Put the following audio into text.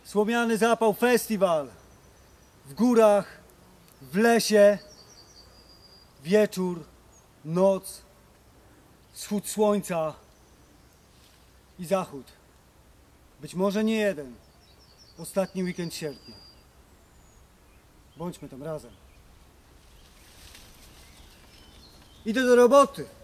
Słomiany zapał festiwal. W górach, w lesie. Wieczór, noc, wschód słońca i zachód. Być może nie jeden. Ostatni weekend sierpnia. Bądźmy tam razem. Idę do roboty.